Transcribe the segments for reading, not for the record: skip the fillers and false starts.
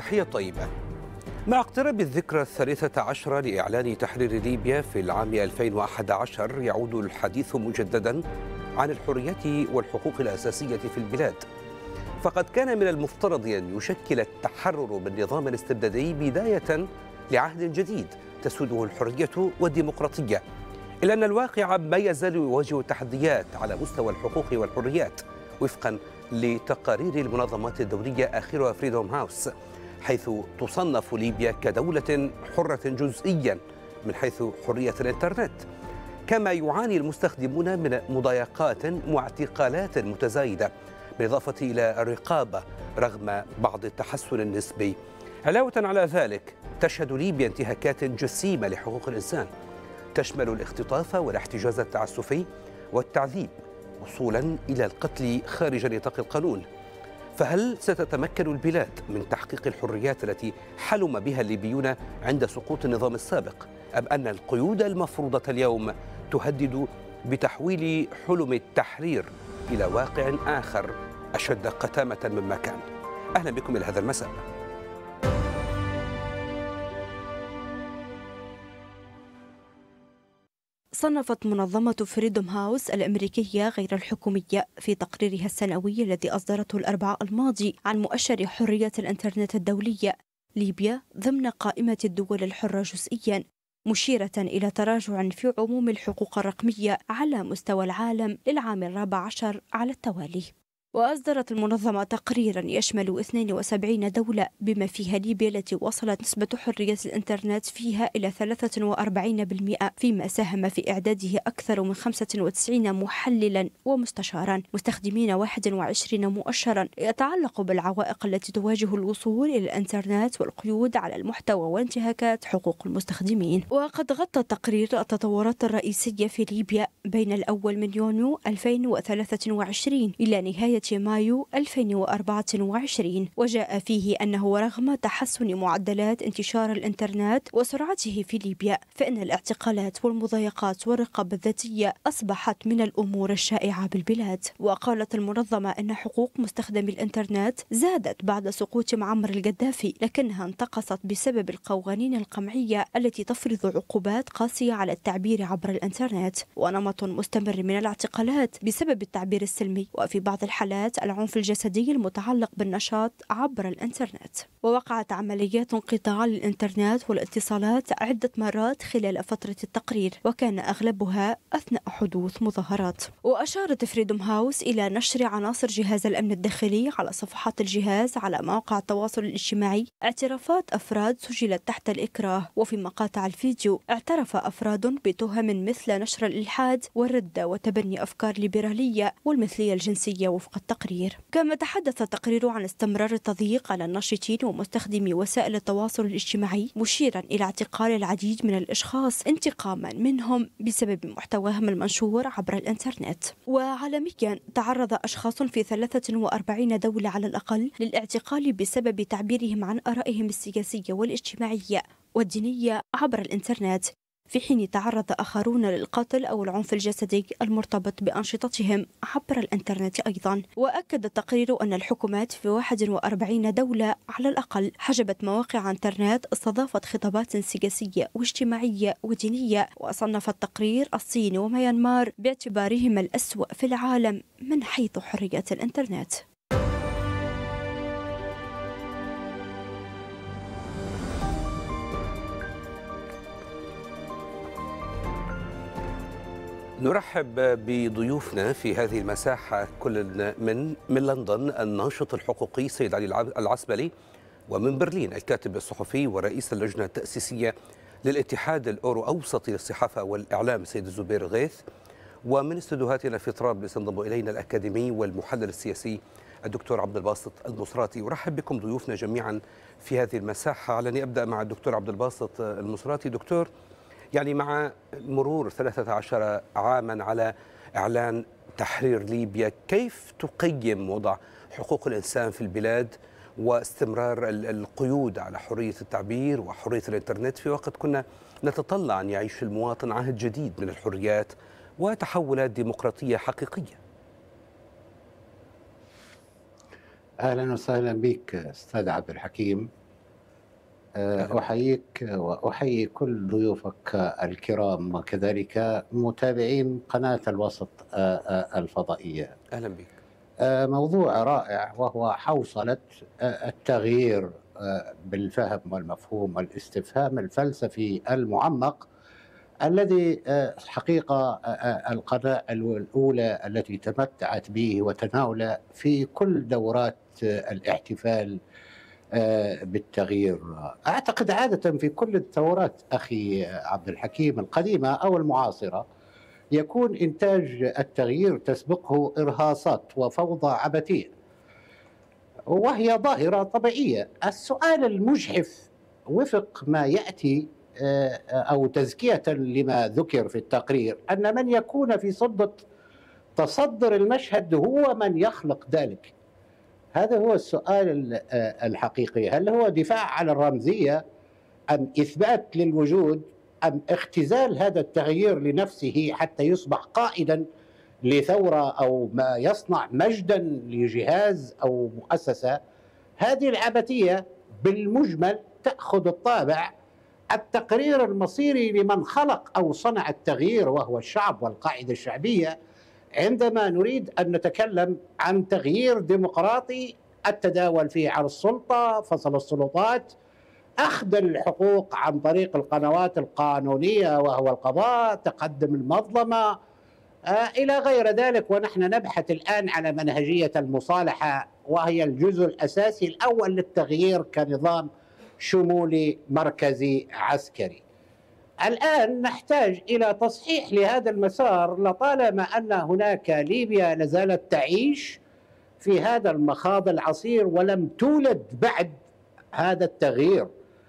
تحية طيبة. مع اقتراب الذكرى 13 لإعلان تحرير ليبيا في العام 2011 يعود الحديث مجددا عن الحريات والحقوق الأساسية في البلاد، فقد كان من المفترض أن يشكل التحرر بالنظام الاستبدادي بداية لعهد جديد تسوده الحرية والديمقراطية، إلا أن الواقع ما يزال يواجه تحديات على مستوى الحقوق والحريات وفقا لتقارير المنظمات الدولية آخرها فريدوم هاوس، حيث تصنف ليبيا كدولة حرة جزئيا من حيث حرية الإنترنت، كما يعاني المستخدمون من مضايقات واعتقالات متزايدة، بالإضافة إلى الرقابة رغم بعض التحسن النسبي. علاوة على ذلك تشهد ليبيا انتهاكات جسيمة لحقوق الإنسان تشمل الاختطاف والاحتجاز التعسفي والتعذيب وصولا إلى القتل خارج نطاق القانون. فهل ستتمكن البلاد من تحقيق الحريات التي حلم بها الليبيون عند سقوط النظام السابق، أم أن القيود المفروضة اليوم تهدد بتحويل حلم التحرير إلى واقع آخر أشد قتامة مما كان؟ أهلا بكم إلى هذا المساء. صنفت منظمة فريدوم هاوس الأمريكية غير الحكومية في تقريرها السنوي الذي أصدرته الأربعاء الماضي عن مؤشر حرية الإنترنت الدولية ليبيا ضمن قائمة الدول الحرة جزئيا، مشيرة إلى تراجع في عموم الحقوق الرقمية على مستوى العالم للعام الرابع عشر على التوالي. وأصدرت المنظمة تقريرا يشمل 72 دولة بما فيها ليبيا التي وصلت نسبة حرية الإنترنت فيها إلى 43%، فيما ساهم في إعداده أكثر من 95 محللا ومستشارا مستخدمين 21 مؤشرا يتعلق بالعوائق التي تواجه الوصول إلى الإنترنت والقيود على المحتوى وانتهاكات حقوق المستخدمين. وقد غطى التقرير التطورات الرئيسية في ليبيا بين الأول من يونيو 2023 إلى نهاية مايو 2024، وجاء فيه أنه رغم تحسن معدلات انتشار الإنترنت وسرعته في ليبيا، فإن الاعتقالات والمضايقات والرقابة الذاتية أصبحت من الأمور الشائعة بالبلاد. وقالت المنظمة أن حقوق مستخدمي الإنترنت زادت بعد سقوط معمر القذافي، لكنها انتقصت بسبب القوانين القمعية التي تفرض عقوبات قاسية على التعبير عبر الإنترنت، ونمط مستمر من الاعتقالات بسبب التعبير السلمي، وفي بعض الحالات العنف الجسدي المتعلق بالنشاط عبر الإنترنت. ووقعت عمليات انقطاع للإنترنت والاتصالات عدة مرات خلال فترة التقرير، وكان أغلبها أثناء حدوث مظاهرات. وأشارت فريدوم هاوس إلى نشر عناصر جهاز الأمن الداخلي على صفحات الجهاز على مواقع التواصل الاجتماعي اعترافات أفراد سجلت تحت الإكراه، وفي مقاطع الفيديو اعترف أفراد بتهم مثل نشر الإلحاد والردة وتبني أفكار ليبرالية والمثلية الجنسية وفق التقرير. كما تحدث التقرير عن استمرار التضييق على الناشطين ومستخدمي وسائل التواصل الاجتماعي، مشيرا إلى اعتقال العديد من الأشخاص انتقاما منهم بسبب محتواهم المنشور عبر الإنترنت. وعالميا تعرض أشخاص في 43 دولة على الأقل للاعتقال بسبب تعبيرهم عن آرائهم السياسية والاجتماعية والدينية عبر الإنترنت، في حين تعرض آخرون للقتل أو العنف الجسدي المرتبط بأنشطتهم عبر الإنترنت أيضا. وأكد التقرير أن الحكومات في 41 دولة على الأقل حجبت مواقع إنترنت استضافت خطابات سياسية واجتماعية ودينية. وصنف التقرير الصين وميانمار باعتبارهما الأسوأ في العالم من حيث حرية الإنترنت. نرحب بضيوفنا في هذه المساحة، كل من لندن الناشط الحقوقي سيد علي العسبلي، ومن برلين الكاتب الصحفي ورئيس اللجنة التأسيسية للاتحاد الأورو أوسطي للصحافة والإعلام سيد الزبير غيث، ومن استديوهاتنا في طرابلس ينضم إلينا الأكاديمي والمحلل السياسي الدكتور عبد الباسط المصراتي. أرحب بكم ضيوفنا جميعا في هذه المساحة. علني أبدأ مع الدكتور عبد الباسط المصراتي. دكتور، يعني مع مرور 13 عاما على إعلان تحرير ليبيا، كيف تقيم وضع حقوق الإنسان في البلاد واستمرار القيود على حرية التعبير وحرية الإنترنت في وقت كنا نتطلع أن يعيش المواطن عهد جديد من الحريات وتحولات ديمقراطية حقيقية؟ أهلا وسهلا بك أستاذ عبد الحكيم. أحييك وأحيي كل ضيوفك الكرام وكذلك متابعين قناة الوسط الفضائية. أهلا بك. موضوع رائع وهو حوصلة التغيير بالفهم والمفهوم والاستفهام الفلسفي المعمق الذي حقيقة القناة الأولى التي تمتعت به وتناول في كل دورات الاحتفال بالتغيير. أعتقد عادة في كل الثورات أخي عبد الحكيم القديمة أو المعاصرة يكون إنتاج التغيير تسبقه إرهاصات وفوضى عبثية، وهي ظاهرة طبيعية. السؤال المجحف وفق ما يأتي أو تزكية لما ذكر في التقرير أن من يكون في صدة تصدر المشهد هو من يخلق ذلك. هذا هو السؤال الحقيقي. هل هو دفاع عن الرمزية أم إثبات للوجود أم اختزال هذا التغيير لنفسه حتى يصبح قائدا لثورة أو ما يصنع مجدا لجهاز أو مؤسسة؟ هذه العبثية بالمجمل تأخذ الطابع التقرير المصيري لمن خلق أو صنع التغيير وهو الشعب والقاعدة الشعبية، عندما نريد أن نتكلم عن تغيير ديمقراطي التداول فيه على السلطة، فصل السلطات، أخذ الحقوق عن طريق القنوات القانونية وهو القضاء، تقدم المظلمة إلى غير ذلك. ونحن نبحث الآن على منهجية المصالحة وهي الجزء الأساسي الأول للتغيير كنظام شمولي مركزي عسكري. الآن نحتاج إلى تصحيح لهذا المسار لطالما أن هناك ليبيا لازالت تعيش في هذا المخاض العصير ولم تولد بعد هذا التغيير.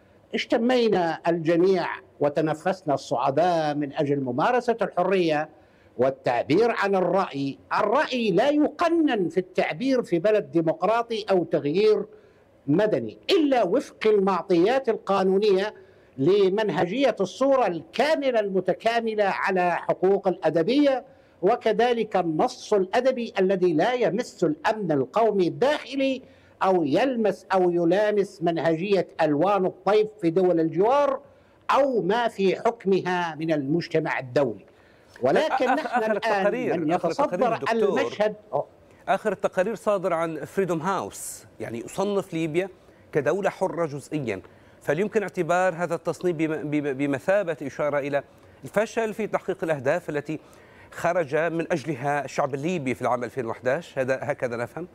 اشتمينا الجميع وتنفسنا الصعداء من أجل ممارسة الحرية والتعبير عن الرأي. الرأي لا يقنن في التعبير في بلد ديمقراطي أو تغيير مدني إلا وفق المعطيات القانونية لمنهجية الصورة الكاملة المتكاملة على حقوق الأدبية، وكذلك النص الأدبي الذي لا يمس الأمن القومي الداخلي أو يلمس أو يلامس منهجية ألوان الطيف في دول الجوار أو ما في حكمها من المجتمع الدولي. ولكن نحن الآن من يتصدر المشهد. آخر التقارير صادر عن فريدوم هاوس، يعني يصنف ليبيا كدولة حرة جزئيا، فهل يمكن اعتبار هذا التصنيف بمثابة إشارة إلى الفشل في تحقيق الأهداف التي خرج من أجلها الشعب الليبي في العام 2011؟ هكذا نفهم؟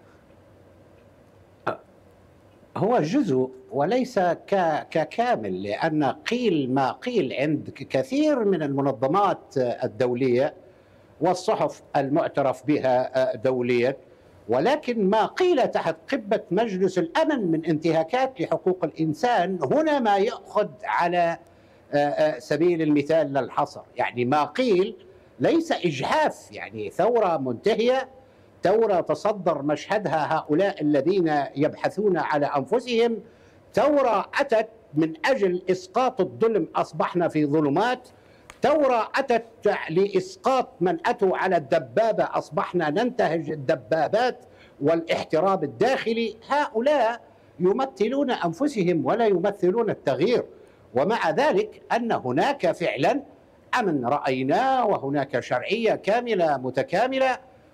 هو جزء وليس ككامل، لأن قيل ما قيل عند كثير من المنظمات الدولية والصحف المعترف بها دوليا، ولكن ما قيل تحت قبة مجلس الأمن من انتهاكات لحقوق الإنسان هنا ما يأخذ على سبيل المثال للحصر. يعني ما قيل ليس إجحاف، يعني ثورة منتهية، ثورة تصدر مشهدها هؤلاء الذين يبحثون على أنفسهم، ثورة أتت من أجل إسقاط الظلم، أصبحنا في ظلمات، ثورة أتت لإسقاط من أتوا على الدبابة، أصبحنا ننتهج الدبابات والاحتراب الداخلي. هؤلاء يمثلون أنفسهم ولا يمثلون التغيير، ومع ذلك أن هناك فعلا أمن رأيناه وهناك شرعية كاملة متكاملة،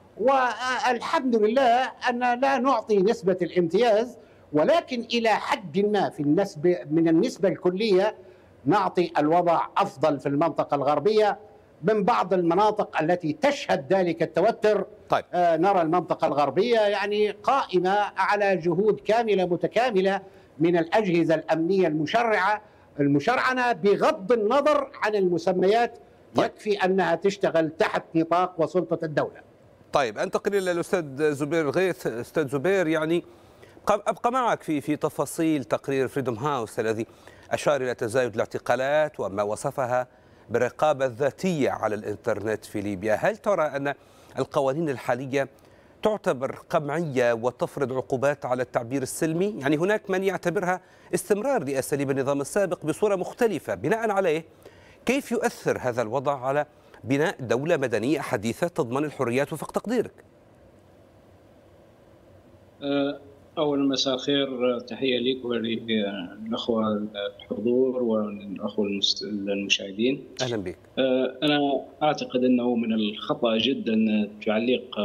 والحمد لله أن لا نعطي نسبة الامتياز، ولكن إلى حد ما في من النسبة الكلية نعطي الوضع أفضل في المنطقة الغربية من بعض المناطق التي تشهد ذلك التوتر. طيب. نرى المنطقة الغربية يعني قائمة على جهود كاملة متكاملة من الأجهزة الأمنية المشرعنة بغض النظر عن المسميات. طيب. يكفي أنها تشتغل تحت نطاق وسلطة الدولة. طيب، أنتقل إلى الأستاذ زبير الغيث. أستاذ زبير، يعني أبقى معك في تفاصيل تقرير فريدوم هاوس الذي أشار إلى تزايد الاعتقالات وما وصفها بالرقابة الذاتية على الإنترنت في ليبيا. هل ترى أن القوانين الحالية تعتبر قمعية وتفرض عقوبات على التعبير السلمي؟ يعني هناك من يعتبرها استمرار لأساليب النظام السابق بصورة مختلفة. بناء عليه كيف يؤثر هذا الوضع على بناء دولة مدنية حديثة تضمن الحريات وفق تقديرك؟ أول مساء الخير، تحية لك وللأخوة الحضور والأخوة المشاهدين. أهلا بك. أنا أعتقد أنه من الخطأ جدا تعليق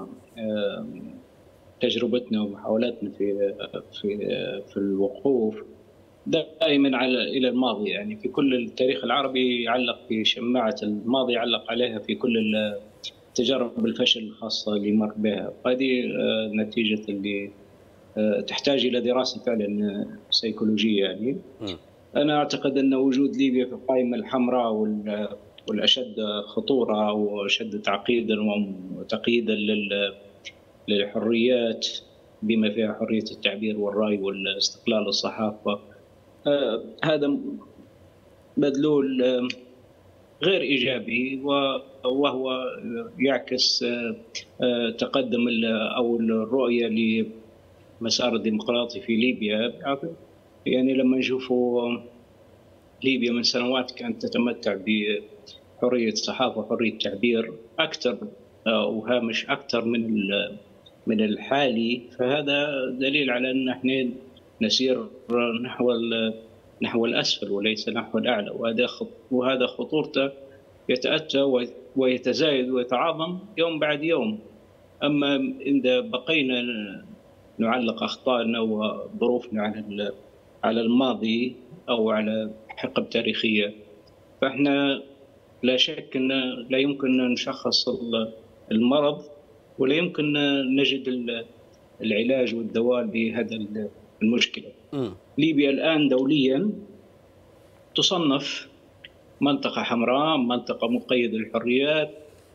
تجربتنا ومحاولاتنا في الوقوف دائما إلى الماضي. يعني في كل التاريخ العربي يعلق في شماعة الماضي، يعلق عليها في كل تجارب الفشل الخاصة اللي مر بها. هذه نتيجة اللي تحتاج إلى دراسة فعلا سيكولوجية. يعني أنا أعتقد أن وجود ليبيا في القائمة الحمراء والأشد خطورة وأشد تعقيدا وتقييدا للحريات بما فيها حرية التعبير والرأي والاستقلال الصحافة، هذا مدلول غير إيجابي، وهو يعكس تقدم أو الرؤية لمسار الديمقراطي في ليبيا. يعني لما نشوفوا ليبيا من سنوات كانت تتمتع بحرية الصحافة وحرية التعبير أكثر وهامش أكثر من الحالي، فهذا دليل على أن احنا نسير نحو الأسفل وليس نحو الأعلى، وهذا خطورته يتأتى ويتزايد ويتعاظم يوم بعد يوم. أما إذا بقينا نعلق أخطائنا وظروفنا على الماضي أو على حقب تاريخية، فإحنا لا شك أن لا يمكن نشخص المرض ولا يمكن نجد العلاج والدواء لهذا المشكلة. ليبيا الآن دوليا تصنف منطقة حمراء، منطقة مقيدة للحريات.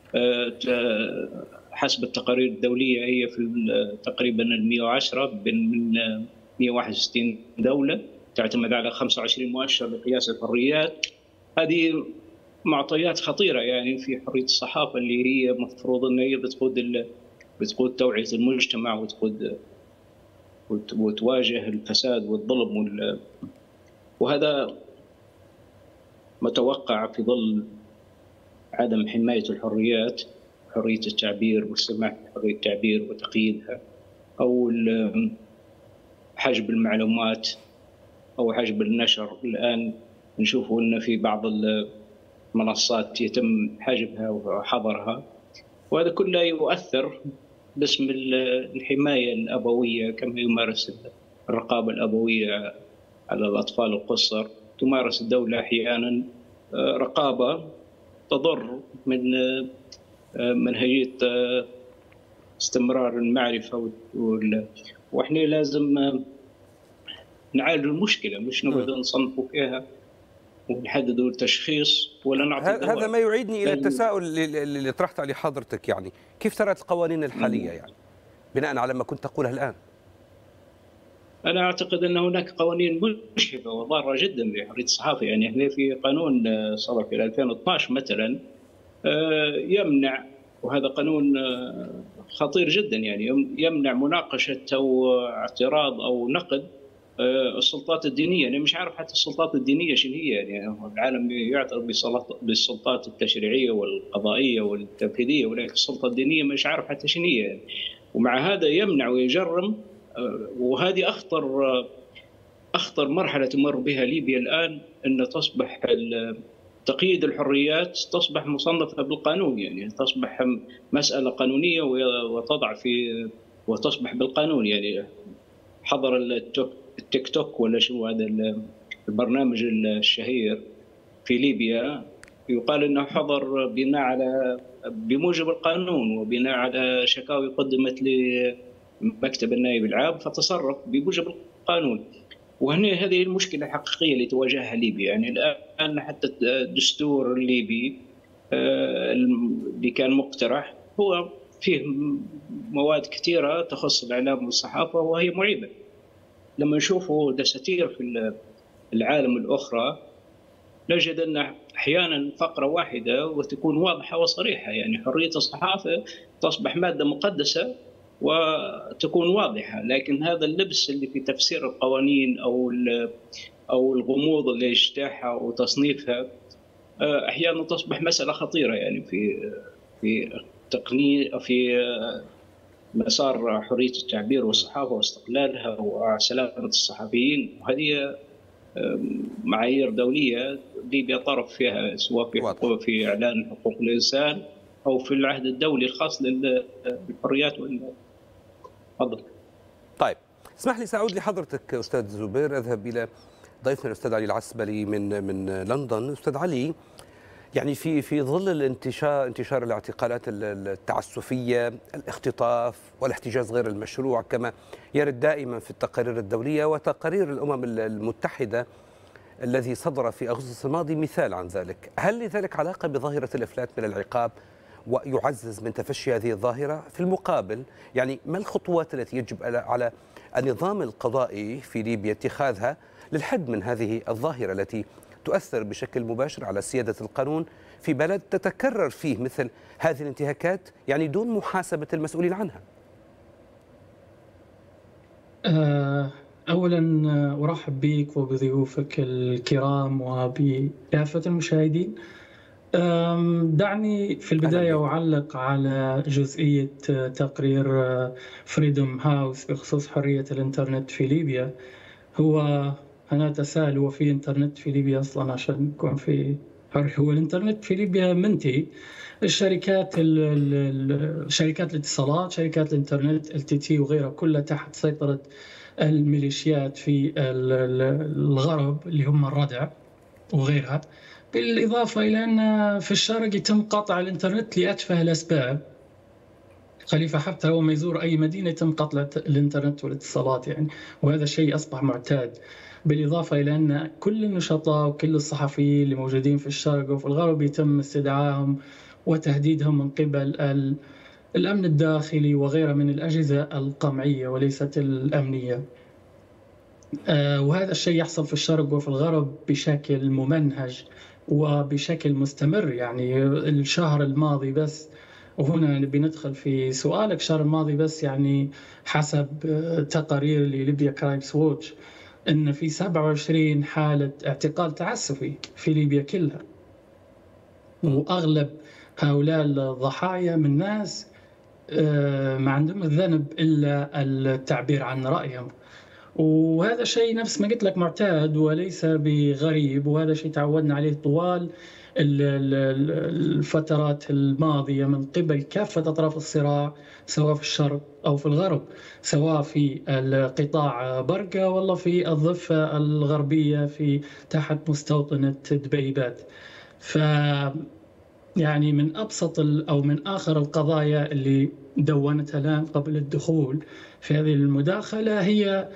حسب التقارير الدولية هي في تقريبا 110 من 161 دولة، تعتمد على 25 مؤشر لقياس الحريات. هذه معطيات خطيرة يعني في حرية الصحافة اللي هي مفروض أن هي بتقود توعية المجتمع وتواجه الفساد والظلم وهذا متوقع في ظل عدم حماية الحريات، حرية التعبير والسماح بحرية التعبير وتقييدها، أو حجب المعلومات أو حجب النشر. الآن نشوف أن في بعض المنصات يتم حجبها وحظرها، وهذا كله يؤثر باسم الحماية الأبوية، كما يمارس الرقابة الأبوية على الأطفال القُصّر. تمارس الدولة أحيانا رقابة تضر من منهجية استمرار المعرفة وإحنا لازم نعالج المشكلة، مش نقعد نصنفوا فيها ونحددوا التشخيص ولا نعطي دواء. هذا ما يعيدني إلى التساؤل اللي طرحت عليه حضرتك، يعني كيف ترى القوانين الحالية يعني بناء على ما كنت تقوله الآن؟ أنا أعتقد أن هناك قوانين مشحفة وضارة جدا بحرية الصحافة. يعني احنا في قانون صدر في 2012 مثلا يمنع، وهذا قانون خطير جدا، يعني يمنع مناقشة أو اعتراض أو نقد السلطات الدينية. أنا مش عارف حتى السلطات الدينية شنو هي، يعني العالم يعترف بالسلطات التشريعية والقضائية والتنفيذية، ولكن السلطة الدينية مش عارف حتى شنو هي يعني. ومع هذا يمنع ويجرم، وهذه أخطر مرحلة تمر بها ليبيا الآن، أن تصبح تقييد الحريات تصبح مصنفة بالقانون، يعني تصبح مسألة قانونية وتصبح بالقانون. يعني حضر التيك توك ولا شو هذا البرنامج الشهير في ليبيا، يقال انه حضر بموجب القانون وبناء على شكاوي قدمت لمكتب النائب العام، فتصرف بموجب القانون. وهنا هذه المشكله الحقيقيه اللي تواجهها ليبيا. يعني الان حتى الدستور الليبي اللي كان مقترح هو فيه مواد كثيره تخص الاعلام والصحافه وهي معيبه. لما نشوفوا دساتير في العالم الأخرى نجد أن أحيانا فقرة واحدة وتكون واضحة وصريحة، يعني حرية الصحافة تصبح مادة مقدسة وتكون واضحة، لكن هذا اللبس اللي في تفسير القوانين أو الغموض اللي اجتاحها وتصنيفها أحيانا تصبح مسألة خطيرة، يعني في تقنية في مسار حرية التعبير والصحافة واستقلالها وسلامة الصحفيين، وهذه معايير دولية ليبيا طرف فيها، سواء في إعلان حقوق الإنسان أو في العهد الدولي الخاص بالحريات تفضل. طيب اسمح لي سأعود لحضرتك أستاذ زبير، أذهب إلى ضيفنا الأستاذ علي العسبلي من لندن. أستاذ علي، يعني في ظل انتشار الاعتقالات التعسفية، الاختطاف والاحتجاز غير المشروع كما يرد دائما في التقارير الدولية وتقارير الأمم المتحدة الذي صدر في أغسطس الماضي مثال عن ذلك، هل لذلك علاقة بظاهرة الإفلات من العقاب ويعزز من تفشي هذه الظاهرة؟ في المقابل يعني ما الخطوات التي يجب على النظام القضائي في ليبيا اتخاذها للحد من هذه الظاهرة التي تؤثر بشكل مباشر على سيادة القانون في بلد تتكرر فيه مثل هذه الانتهاكات يعني دون محاسبة المسؤولين عنها؟ أولا أرحب بك وبضيوفك الكرام وبكافة المشاهدين. دعني في البداية أعلق على جزئية تقرير فريدوم هاوس بخصوص حرية الإنترنت في ليبيا. أنا أتساءل هو في إنترنت في ليبيا أصلا عشان يكون في هو الإنترنت في ليبيا منتهي. شركات الاتصالات، شركات الإنترنت LTT وغيرها كلها تحت سيطرة الميليشيات في الغرب اللي هم الردع وغيرها، بالإضافة إلى أن في الشرق يتم قطع الإنترنت لأتفه الأسباب. خليفة حفتر أول ما يزور أي مدينة يتم قطع الإنترنت والاتصالات يعني، وهذا شيء أصبح معتاد. بالإضافة إلى أن كل النشطاء وكل الصحفيين اللي موجودين في الشرق وفي الغرب يتم استدعائهم وتهديدهم من قبل الأمن الداخلي وغيرها من الأجهزة القمعية وليست الأمنية. وهذا الشيء يحصل في الشرق وفي الغرب بشكل ممنهج وبشكل مستمر. يعني الشهر الماضي بس، وهنا بندخل في سؤالك، الشهر الماضي بس يعني حسب تقارير لليبيا كرايمز ووتش أن في 27 حالة اعتقال تعسفي في ليبيا كلها، وأغلب هؤلاء الضحايا من ناس ما عندهم الذنب إلا التعبير عن رأيهم. وهذا شيء نفس ما قلت لك معتاد وليس بغريب، وهذا شيء تعودنا عليه طوال الفترات الماضية من قبل كافة أطراف الصراع، سواء في الشرق أو في الغرب، سواء في القطاع برقة ولا في الضفة الغربية في تحت مستوطنة دبيبات. يعني من أبسط أو من آخر القضايا اللي دونتها الآن قبل الدخول في هذه المداخلة هي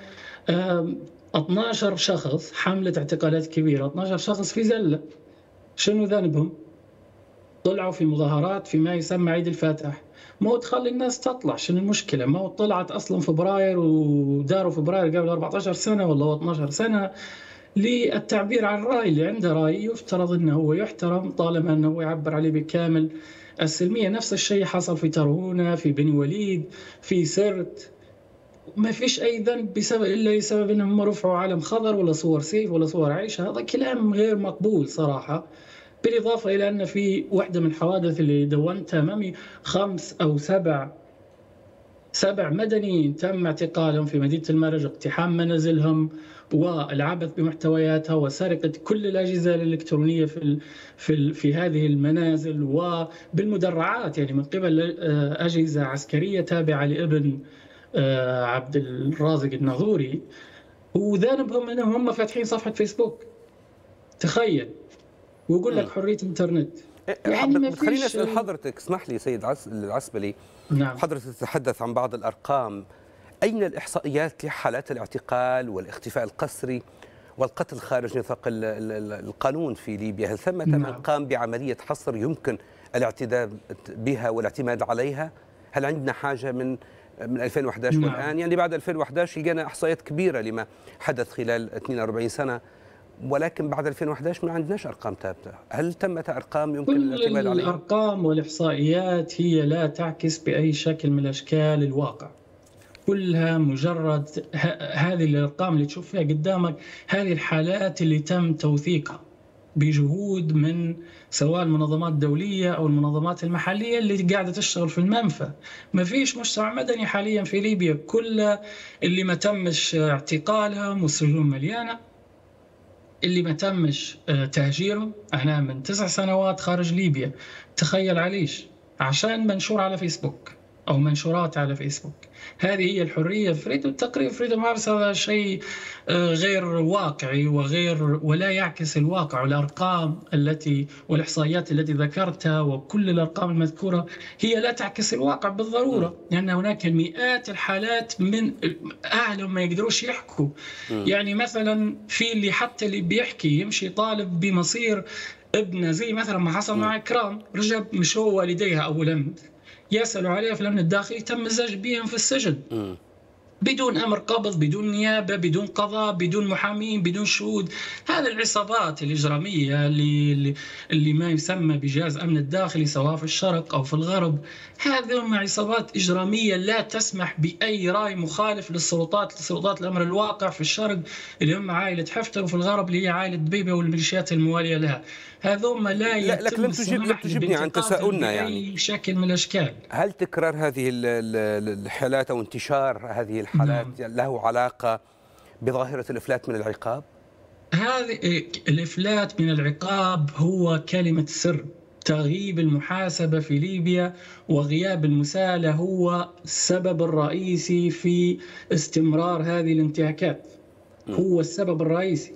12 شخص حملة اعتقالات كبيرة، 12 شخص في زلة. شنو ذنبهم؟ طلعوا في مظاهرات في ما يسمى عيد الفاتح. ما هو تخلي الناس تطلع، شنو المشكلة؟ ما هو طلعت أصلا فبراير وداروا فبراير قبل 14 سنة ولا 12 سنة للتعبير عن الرأي. اللي عنده رأي يفترض أنه هو يحترم طالما أنه يعبر عليه بكامل السلمية. نفس الشيء حصل في ترهونة، في بني وليد، في سرت. ما فيش أي ذنب إلا بسبب أنهم رفعوا علم خضر ولا صور سيف ولا صور عيشة. هذا كلام غير مقبول صراحة. بالإضافة إلى أن في واحدة من الحوادث اللي دونتها أمامي 5 أو 7 مدنيين تم اعتقالهم في مدينة المرج، اقتحام منازلهم والعبث بمحتوياتها وسرقة كل الأجهزة الإلكترونية في هذه المنازل وبالمدرعات، يعني من قبل أجهزة عسكرية تابعة لابن عبد الرازق الناظوري. وذنبهم أنهم هم فاتحين صفحة فيسبوك، تخيل، ويقول لك حرية الإنترنت. يعني خليني أسأل حضرتك، اسمح لي سيد العسبلي. نعم. حضرتك تتحدث عن بعض الأرقام، أين الإحصائيات لحالات الاعتقال والاختفاء القسري والقتل خارج نطاق القانون في ليبيا؟ هل ثمة من قام بعملية حصر يمكن الاعتداء بها والاعتماد عليها؟ هل عندنا حاجة من 2011 والآن؟ يعني بعد 2011 لقينا إحصائيات كبيرة لما حدث خلال 42 سنة، ولكن بعد 2011 ما عندناش أرقام ثابتة. هل تمت أرقام يمكن الاعتماد عليها؟ الأرقام والإحصائيات هي لا تعكس بأي شكل من الأشكال الواقع، كلها مجرد هذه الأرقام اللي تشوف فيها قدامك، هذه الحالات اللي تم توثيقها بجهود من سواء المنظمات الدولية أو المنظمات المحلية اللي قاعدة تشتغل في المنفى. ما فيش مجتمع مدني حاليا في ليبيا، كل اللي ما تمش اعتقالهم والسجون مليانة، اللي ما تمش تهجيرهم. أنا من 9 سنوات خارج ليبيا، تخيل عليش، عشان منشور على فيسبوك أو منشورات على فيسبوك. هذه هي الحرية. فريدوم تقريبا فريدوم هاوس هذا شيء غير واقعي ولا يعكس الواقع. والأرقام التي والإحصائيات التي ذكرتها وكل الأرقام المذكورة هي لا تعكس الواقع بالضرورة، لأن هناك مئات الحالات من أهلهم ما يقدروش يحكوا. يعني مثلا في اللي حتى اللي بيحكي يمشي طالب بمصير ابنه، زي مثلا ما حصل مع إكرام، رجع مش هو والديها أولا يسألوا عليها في الأمن الداخلي، تم الزج بهم في السجن بدون أمر قبض، بدون نيابة، بدون قضاء، بدون محامين، بدون شهود. هذه العصابات الإجرامية اللي ما يسمى بجهاز أمن الداخلي سواء في الشرق أو في الغرب، هذه هم عصابات إجرامية لا تسمح بأي رأي مخالف لسلطات الأمر الواقع في الشرق اللي هم عائلة حفتر، وفي الغرب اللي هي عائلة دبيبة والميليشيات الموالية لها. هذوم لا يتم لكن لم تجبني عن تساؤلنا، يعني بأي شكل من الأشكال. هل تكرار هذه الحالات أو انتشار هذه الحالات له علاقة بظاهرة الإفلات من العقاب؟ هذه الإفلات من العقاب هو كلمة سر. تغييب المحاسبة في ليبيا وغياب المساءلة هو السبب الرئيسي في استمرار هذه الانتهاكات، هو السبب الرئيسي.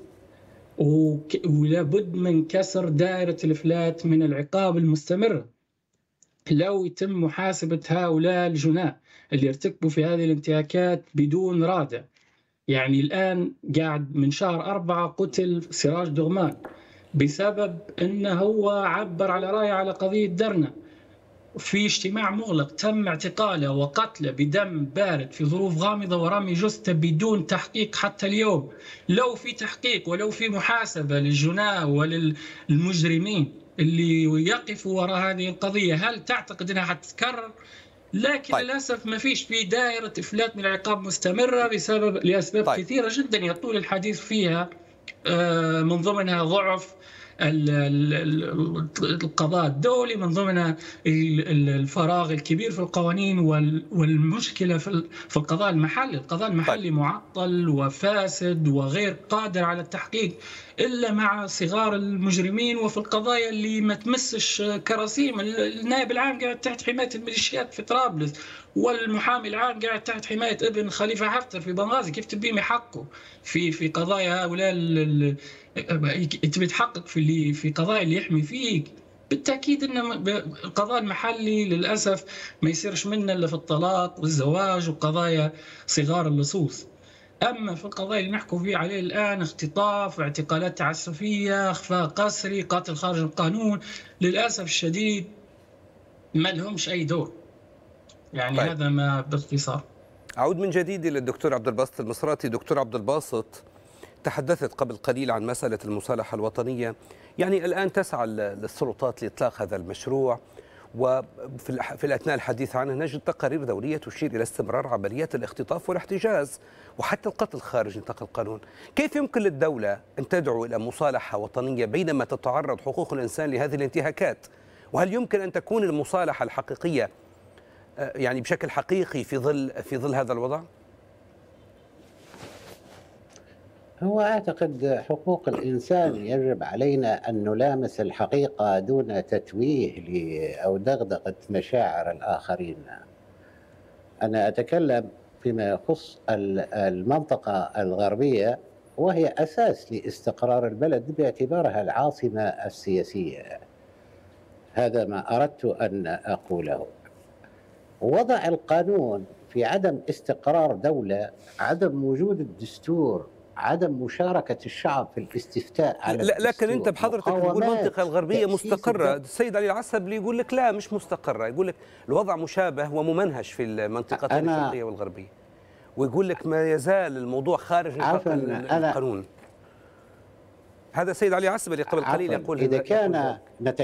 ولابد من كسر دائرة الإفلات من العقاب المستمرة. لو يتم محاسبة هؤلاء الجناة اللي ارتكبوا في هذه الانتهاكات بدون رادع. يعني الآن قاعد من شهر 4 قتل سراج دغمان بسبب أنه هو عبر على رأيه على قضية درنا في اجتماع مغلق، تم اعتقاله وقتله بدم بارد في ظروف غامضة ورمي جثته بدون تحقيق حتى اليوم. لو في تحقيق ولو في محاسبة للجناة وللمجرمين اللي يقفوا وراء هذه القضية، هل تعتقد أنها حتتكرر؟ لكن للأسف ما فيش، في دائرة إفلات من العقاب مستمرة لأسباب كثيرة جدا يطول الحديث فيها، من ضمنها ضعف القضاء الدولي، من ضمنها الفراغ الكبير في القوانين والمشكلة في القضاء المحلي. القضاء المحلي معطل وفاسد وغير قادر على التحقيق إلا مع صغار المجرمين، وفي القضايا اللي ما تمسش كراسيم. النائب العام قاعد تحت حماية الميليشيات في طرابلس، والمحامي العام قاعد تحت حماية ابن خليفة حفتر في بنغازي. كيف تبيهم يحقوا في قضايا هؤلاء؟ تبي تحقق في قضايا اللي يحمي فيك؟ بالتأكيد أن القضاء المحلي للأسف ما يصيرش منه إلا في الطلاق والزواج وقضايا صغار اللصوص. أما في القضايا اللي نحكوا فيه عليه الآن، اختطاف، اعتقالات تعسفية، إخفاء قسري، قتل خارج القانون، للأسف الشديد ما لهمش أي دور. يعني هذا ما باختصار. أعود من جديد إلى الدكتور عبد الباسط المصراتي. دكتور عبد الباسط، تحدثت قبل قليل عن مسألة المصالحة الوطنية. يعني الآن تسعى السلطات لإطلاق هذا المشروع، وفي أثناء الحديث عنه نجد تقارير دولية تشير إلى استمرار عمليات الاختطاف والاحتجاز وحتى القتل خارج نطاق القانون. كيف يمكن للدولة أن تدعو إلى مصالحة وطنية بينما تتعرض حقوق الإنسان لهذه الانتهاكات؟ وهل يمكن أن تكون المصالحة الحقيقية يعني بشكل حقيقي في ظل هذا الوضع؟ هو أعتقد حقوق الإنسان يجب علينا أن نلامس الحقيقة دون تتويه أو دغدغة مشاعر الآخرين. أنا أتكلم فيما يخص المنطقة الغربية، وهي أساس لاستقرار البلد باعتبارها العاصمة السياسية. هذا ما أردت أن أقوله. وضع القانون في عدم استقرار دولة، عدم وجود الدستور، عدم مشاركة الشعب في الاستفتاء على لكن أنت بحضرتك تقول المنطقة الغربية مستقرة. السيد علي العسبلي يقول لك لا مش مستقرة، يقول لك الوضع مشابه وممنهج في المنطقتين الشرقية والغربية، ويقول لك ما يزال الموضوع خارج نطاق القانون. هذا السيد علي العسبلي قبل قليل يقول إذا كان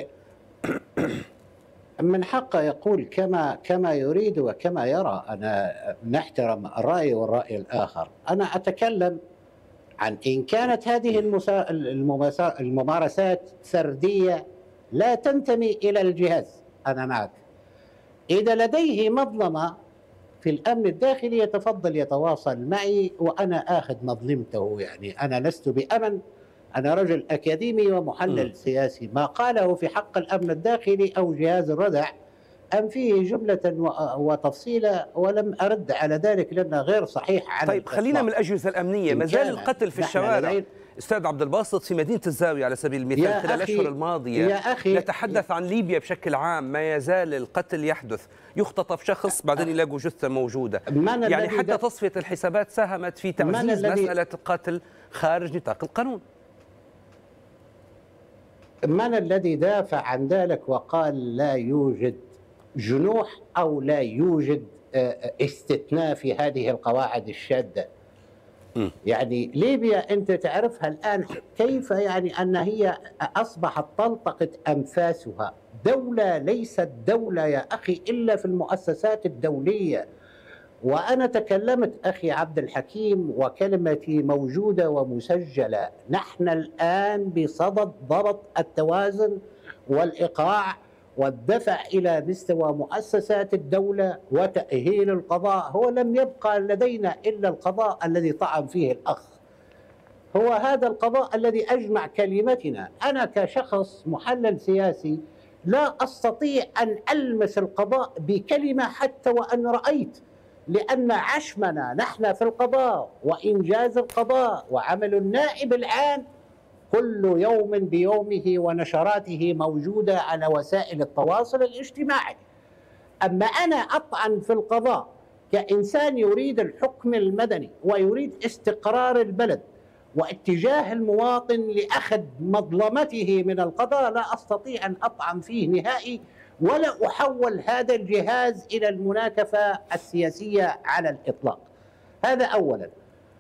من حقه يقول كما يريد وكما يرى. أنا نحترم الرأي والرأي الآخر. أنا أتكلم عن إن كانت هذه الممارسات فردية لا تنتمي إلى الجهاز. أنا معك. إذا لديه مظلمة في الأمن الداخلي يتفضل يتواصل معي وأنا آخذ مظلمته. يعني أنا لست بأمن، أنا رجل أكاديمي ومحلل سياسي. ما قاله في حق الأمن الداخلي أو جهاز الردع أنفيه جملة وتفصيلا، ولم أرد على ذلك لأنه غير صحيح. طيب خلينا من الأجهزة الأمنية. ما زال القتل في الشوارع أستاذ عبد الباسط في مدينة الزاوية على سبيل المثال خلال الأشهر الماضية. نتحدث عن ليبيا بشكل عام، ما يزال القتل يحدث، يختطف شخص بعدين يلاقوا جثة موجودة. يعني حتى تصفية الحسابات ساهمت في تعزيز مسألة القتل خارج نطاق القانون. من الذي دافع عن ذلك وقال لا يوجد جنوح أو لا يوجد استثناء في هذه القواعد الشاذة؟ يعني ليبيا أنت تعرفها الآن كيف يعني أن هي أصبحت تلتقط أنفاسها. دولة ليست دولة يا أخي إلا في المؤسسات الدولية. وأنا تكلمت أخي عبد الحكيم وكلمتي موجودة ومسجلة. نحن الآن بصدد ضبط التوازن والإيقاع والدفع إلى مستوى مؤسسات الدولة وتأهيل القضاء. هو لم يبقى لدينا إلا القضاء الذي طعن فيه الأخ. هو هذا القضاء الذي أجمع كلمتنا. أنا كشخص محلل سياسي لا أستطيع أن ألمس القضاء بكلمة حتى وأن رأيت، لأن عشمنا نحن في القضاء وإنجاز القضاء وعمل النائب العام كل يوم بيومه ونشراته موجودة على وسائل التواصل الاجتماعي. أما أنا أطعن في القضاء كإنسان يريد الحكم المدني ويريد استقرار البلد واتجاه المواطن لأخذ مظلمته من القضاء، لا أستطيع أن أطعن فيه نهائي، ولا أحول هذا الجهاز إلى المناكفة السياسية على الإطلاق. هذا أولا.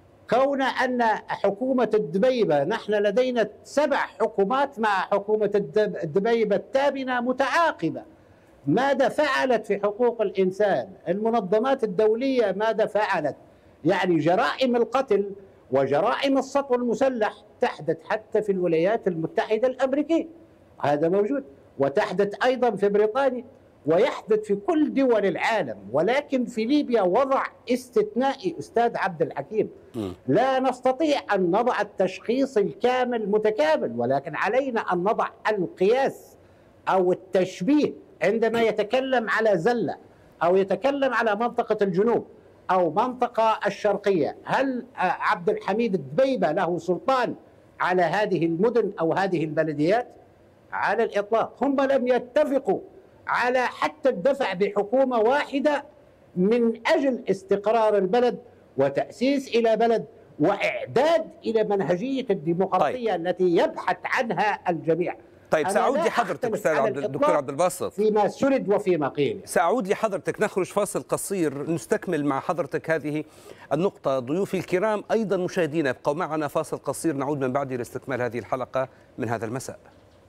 كون أن حكومة الدبيبة، نحن لدينا 7 حكومات مع حكومة الدبيبة التابنة متعاقبة. ماذا فعلت في حقوق الإنسان؟ المنظمات الدولية ماذا فعلت؟ يعني جرائم القتل وجرائم السطو المسلح تحدث حتى في الولايات المتحدة الأمريكية، هذا موجود، وتحدث أيضا في بريطانيا، ويحدث في كل دول العالم. ولكن في ليبيا وضع استثنائي أستاذ عبد الحكيم. لا نستطيع أن نضع التشخيص الكامل متكامل، ولكن علينا أن نضع القياس أو التشبيه. عندما يتكلم على زلة أو يتكلم على منطقة الجنوب أو منطقة الشرقية، هل عبد الحميد الدبيبة له سلطان على هذه المدن أو هذه البلديات؟ على الإطلاق. هم لم يتفقوا على حتى الدفع بحكومة واحدة من أجل استقرار البلد وتأسيس إلى بلد وإعداد إلى منهجية الديمقراطية التي يبحث عنها الجميع. طيب سأعود لحضرتك أستاذ دكتور عبد الباسط فيما سرد وفيما قيل. سأعود لحضرتك، نخرج فاصل قصير نستكمل مع حضرتك هذه النقطة. ضيوفي الكرام أيضا مشاهدينا ابقوا معنا، فاصل قصير نعود من بعده لاستكمال هذه الحلقة من هذا المساء.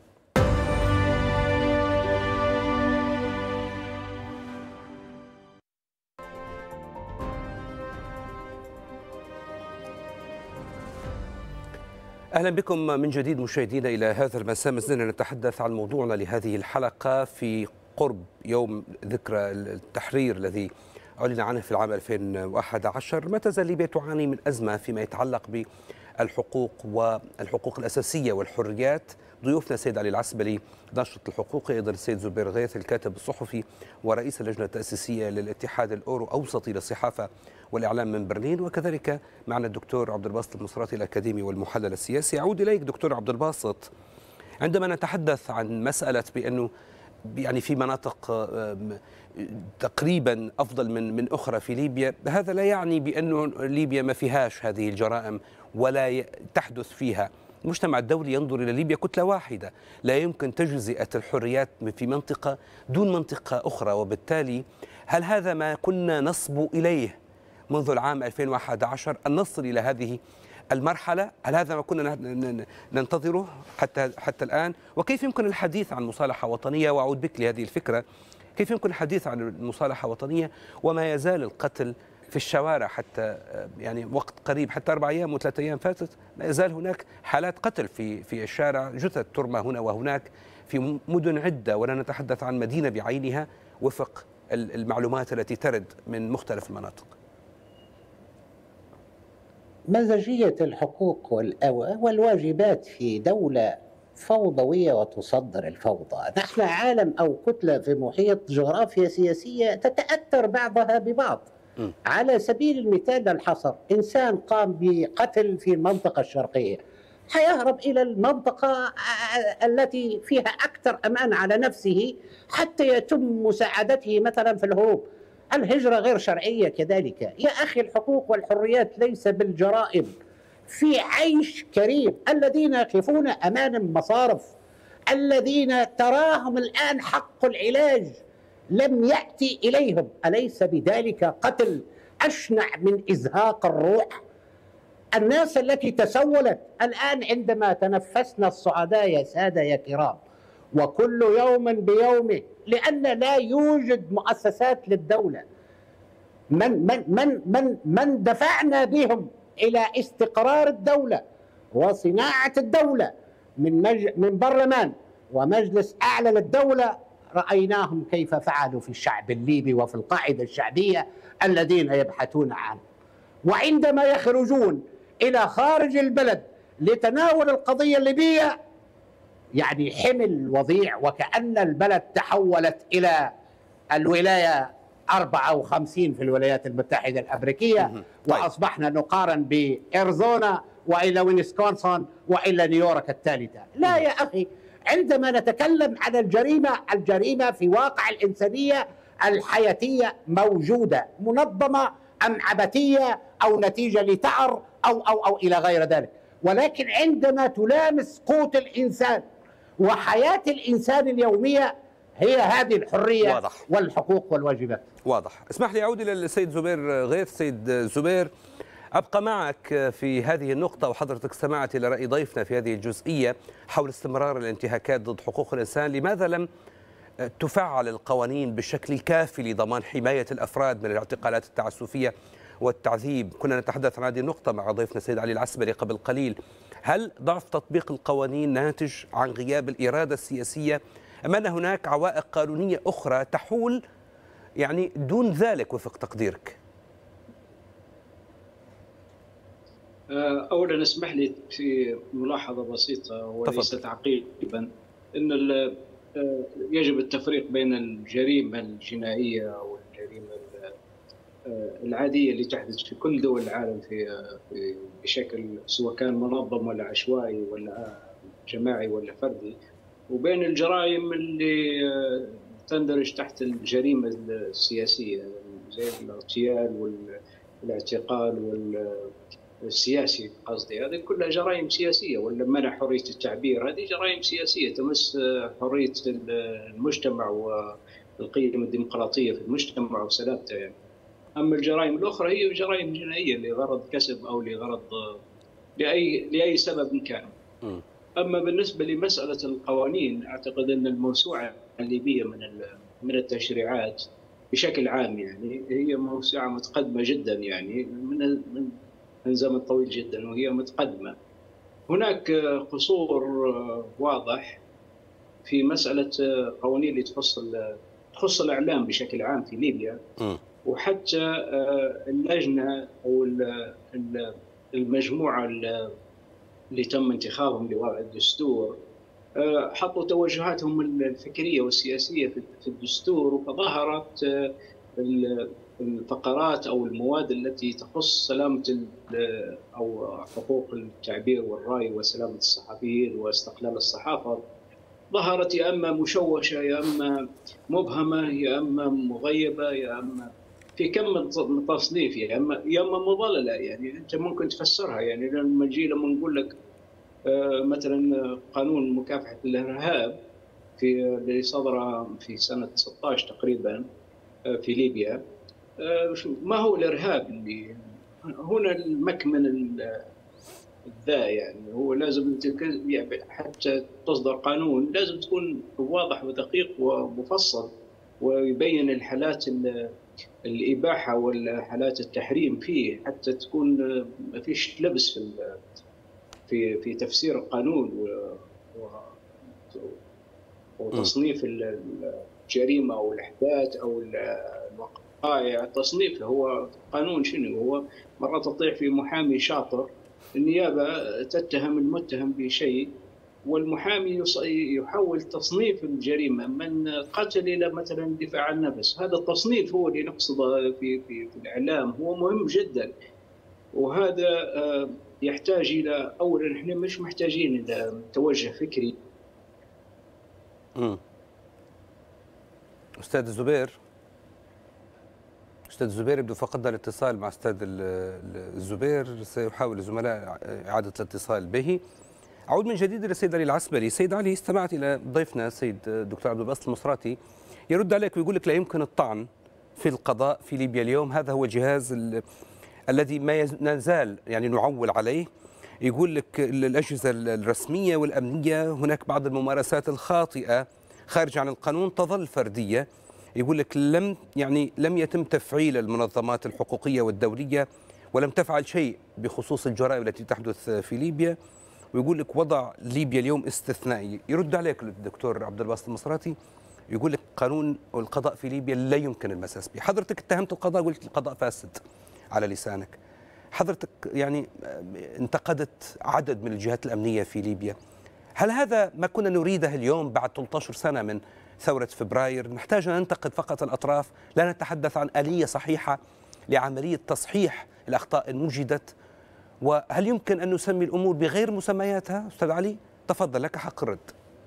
أهلا بكم من جديد مشاهدينا إلى هذا المساء. ما زلنا نتحدث عن موضوعنا لهذه الحلقة في قرب يوم ذكرى التحرير الذي أعلن عنه في العام 2011. ما تزال ليبيا تعاني من أزمة فيما يتعلق بالحقوق والحقوق الأساسية والحريات. ضيوفنا السيد علي العسبلي ناشط الحقوقي، أيضا السيد زبير غيث الكاتب الصحفي ورئيس اللجنة التأسيسية للاتحاد الأورو أوسطي للصحافة والإعلام من برلين، وكذلك معنا الدكتور عبد الباسط المصراتي الأكاديمي والمحلل السياسي. أعود إليك دكتور عبد الباسط. عندما نتحدث عن مسألة بأنه يعني في مناطق تقريبا أفضل من أخرى في ليبيا، هذا لا يعني بأنه ليبيا ما فيهاش هذه الجرائم ولا تحدث فيها. المجتمع الدولي ينظر إلى ليبيا كتلة واحدة، لا يمكن تجزئة الحريات في منطقة دون منطقة أخرى. وبالتالي هل هذا ما كنا نصبو إليه منذ العام 2011 أن نصل إلى هذه المرحلة؟ هل هذا ما كنا ننتظره حتى الآن؟ وكيف يمكن الحديث عن مصالحة وطنية؟ وأعود بك لهذه الفكرة، كيف يمكن الحديث عن مصالحة وطنية وما يزال القتل في الشوارع حتى يعني وقت قريب، حتى 4 أيام و3 أيام فاتت لا يزال هناك حالات قتل في الشارع، جثث ترمى هنا وهناك في مدن عدة، ولا نتحدث عن مدينة بعينها وفق المعلومات التي ترد من مختلف المناطق. مزاجية الحقوق والواجبات في دولة فوضوية وتصدر الفوضى. نحن عالم أو كتلة في محيط جغرافيا سياسية تتأثر بعضها ببعض. على سبيل المثال الحصر، إنسان قام بقتل في المنطقة الشرقية حيهرب إلى المنطقة التي فيها أكثر أمان على نفسه حتى يتم مساعدته مثلا في الهروب. الهجرة غير شرعية كذلك. يا أخي، الحقوق والحريات ليس بالجرائم، في عيش كريم. الذين يقفون أمام المصارف، الذين تراهم الآن حق العلاج لم يأتي إليهم، أليس بذلك قتل أشنع من إزهاق الروح؟ الناس التي تسولت الآن عندما تنفسنا الصعداء يا سادة يا كرام، وكل يوم بيومه، لأن لا يوجد مؤسسات للدولة. من دفعنا بهم إلى استقرار الدولة وصناعة الدولة من برلمان ومجلس أعلى للدولة، رأيناهم كيف فعلوا في الشعب الليبي وفي القاعدة الشعبية الذين يبحثون عنه. وعندما يخرجون إلى خارج البلد لتناول القضية الليبية، يعني حمل وضيع، وكأن البلد تحولت إلى الولاية 54 في الولايات المتحدة الأمريكية، وأصبحنا نقارن بإريزونا وإلى وينسكونسن وإلى نيويورك الثالثة. لا يا أخي، عندما نتكلم عن الجريمة في واقع الإنسانية الحياتية موجودة، منظمة أم عبثية أو نتيجة لتعر أو إلى غير ذلك. ولكن عندما تلامس قوت الإنسان وحياة الإنسان اليومية، هي هذه الحرية واضح. والحقوق والواجبات. واضح. اسمح لي أعود إلى السيد زبير غيث. سيد زبير، أبقى معك في هذه النقطة، وحضرتك استمعت إلى رأي ضيفنا في هذه الجزئية حول استمرار الانتهاكات ضد حقوق الإنسان. لماذا لم تفعل القوانين بشكل كافي لضمان حماية الأفراد من الاعتقالات التعسفية والتعذيب؟ كنا نتحدث عن هذه النقطة مع ضيفنا سيد علي العسبري قبل قليل. هل ضعف تطبيق القوانين ناتج عن غياب الإرادة السياسية، أم أن هناك عوائق قانونية أخرى تحول يعني دون ذلك وفق تقديرك؟ أولا اسمح لي في ملاحظة بسيطة وليس تعقيبا، أن يجب التفريق بين الجريمة الجنائية والجريمة العادية اللي تحدث في كل دول العالم بشكل سواء كان منظم ولا عشوائي ولا جماعي ولا فردي، وبين الجرائم اللي تندرج تحت الجريمة السياسية زي الاغتيال والاعتقال والسياسي. قصدي هذه كلها جرائم سياسية، ولا منع حرية التعبير، هذه جرائم سياسية تمس حرية المجتمع والقيم الديمقراطية في المجتمع وسلامته يعني. أما الجرائم الأخرى هي جرائم جنائية لغرض كسب أو لغرض لأي سبب كان. أما بالنسبة لمسألة القوانين، أعتقد أن الموسوعة الليبية من التشريعات بشكل عام يعني هي موسوعة متقدمة جدا، يعني من زمن طويل جدا وهي متقدمة. هناك قصور واضح في مسألة قوانين اللي تخص الإعلام بشكل عام في ليبيا، وحتى اللجنة أو المجموعة اللي تم انتخابهم للدستور حطوا توجهاتهم الفكرية والسياسية في الدستور، فظهرت الفقرات أو المواد التي تخص سلامة أو حقوق التعبير والرأي وسلامة الصحفيين واستقلال الصحافة، ظهرت يا أما مشوشة يا أما مبهمة يا أما مغيبة يا أما في كم تصنيف، يا أما مضللة. يعني أنت ممكن تفسرها، يعني لما نقول لك مثلا قانون مكافحة الإرهاب اللي صدر في سنة 16 تقريبا في ليبيا، ما هو الإرهاب اللي هنا المكمن الذا، يعني هو لازم حتى تصدر قانون لازم تكون واضح ودقيق ومفصل ويبين الحالات الإباحة والحالات التحريم فيه، حتى تكون ما فيش لبس في تفسير القانون وتصنيف الجريمة أو الإحداث أو الوقائع. التصنيف هو قانون شنو هو؟ مرة تطيح في محامي شاطر، النيابة تتهم المتهم بشيء والمحامي يحول تصنيف الجريمة من قتل إلى مثلا دفاع عن النفس. هذا التصنيف هو اللي نقصده في الإعلام، هو مهم جدا. وهذا يحتاج إلى، أولا إحنا مش محتاجين إلى توجه فكري. أستاذ الزبير يبدو فقدنا الاتصال مع أستاذ الزبير، سيحاول الزملاء إعادة الاتصال به. أعود من جديد إلى السيد علي العسبري. سيد علي، استمعت إلى ضيفنا السيد دكتور عبد الباسط المصراتي يرد عليك ويقول لك لا يمكن الطعن في القضاء في ليبيا اليوم، هذا هو الجهاز الذي ما نزال يعني نعول عليه. يقول لك الأجهزة الرسمية والأمنية هناك بعض الممارسات الخاطئة خارج عن القانون تظل فردية. يقول لك لم يتم تفعيل المنظمات الحقوقية والدولية ولم تفعل شيء بخصوص الجرائم التي تحدث في ليبيا، ويقول لك وضع ليبيا اليوم استثنائي. يرد عليك الدكتور عبد الباسط المصراتي يقول لك قانون القضاء في ليبيا لا يمكن المساس به. حضرتك اتهمت القضاء، قلت القضاء فاسد على لسانك. حضرتك يعني انتقدت عدد من الجهات الأمنية في ليبيا. هل هذا ما كنا نريده اليوم بعد 13 سنة من ثورة فبراير؟ نحتاج أن ننتقد فقط الأطراف، لا نتحدث عن آلية صحيحة لعملية تصحيح الأخطاء الموجدت؟ وهل يمكن أن نسمي الأمور بغير مسمياتها؟ أستاذ علي تفضل، لك حق الرد.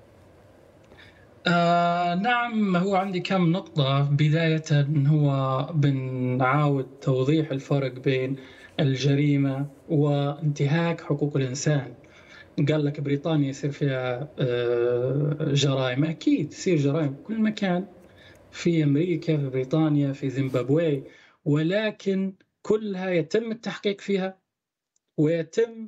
نعم، هو عندي كم نقطة. بداية هو بنعاود توضيح الفرق بين الجريمة وانتهاك حقوق الإنسان. قال لك بريطانيا يصير فيها جرائم، أكيد تصير جرائم كل مكان، في أمريكا، في بريطانيا، في زيمبابوي، ولكن كلها يتم التحقيق فيها ويتم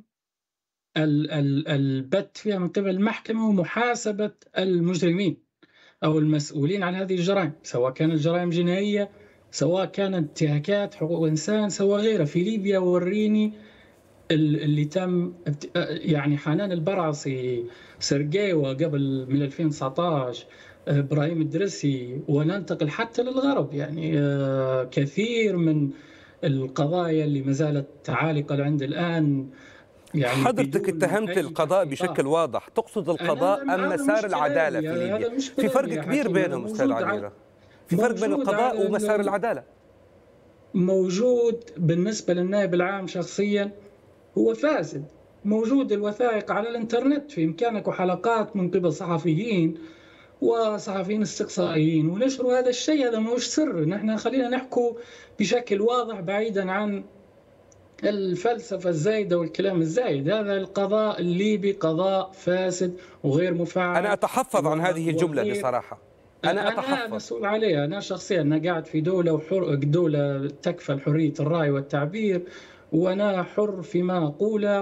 البت فيها من قبل المحكمة ومحاسبة المجرمين أو المسؤولين عن هذه الجرائم، سواء كانت جرائم جنائية، سواء كانت انتهاكات حقوق الإنسان، سواء غيرها. في ليبيا وريني اللي تم، يعني حنان البرعصي، سرقيوة قبل من 2019، إبراهيم الدرسي، وننتقل حتى للغرب. يعني كثير من القضايا اللي ما زالت عالقة عند الآن. يعني حضرتك اتهمت القضاء بشكل واضح، تقصد القضاء أم مسار العدالة في ليبيا؟ في فرق كبير بينهم أستاذ علي، في فرق بين القضاء ومسار العدالة. موجود بالنسبة للنائب العام شخصيا هو فاسد. موجود الوثائق على الانترنت، في إمكانك وحلقات من قبل صحفيين وصحفيين استقصائيين ونشروا هذا الشيء. هذا مش سر، نحن خلينا نحكوا بشكل واضح بعيدا عن الفلسفة الزايدة والكلام الزايد. هذا القضاء الليبي قضاء فاسد وغير مفعل. أنا أتحفظ عن هذه الجملة بصراحة. أنا مسؤول عليها، أنا شخصيا. أنا قاعد في دولة تكفل حرية الرأي والتعبير، وأنا حر فيما أقوله